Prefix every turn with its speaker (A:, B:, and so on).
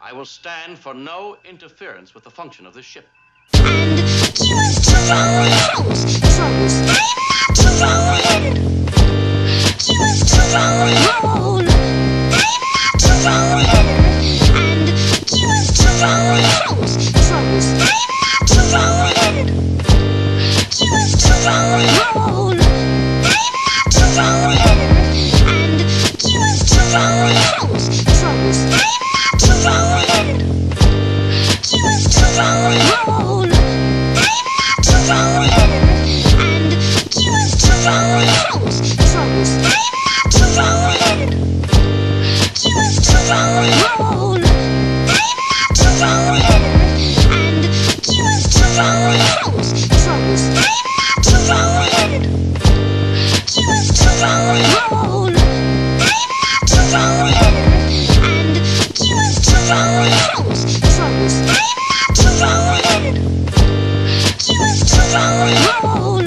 A: I will stand for no interference with the function of this ship.
B: And used to roll out troubles I'm not rolling. Used to roll. I'm not rolling. And used to roll out troubles I'm not rolling. Used to roll. I'm not rolling. And used to roll out troubles I'm not rolling. Used to roll. I'm not rolling. And used to roll out troubles I'm not rolling. Used to roll. I'm not rolling. And used to roll out troubles I'm not rolling. Used to roll. I'm not rolling. And used to roll out troubles I'm not rolling. Used to roll.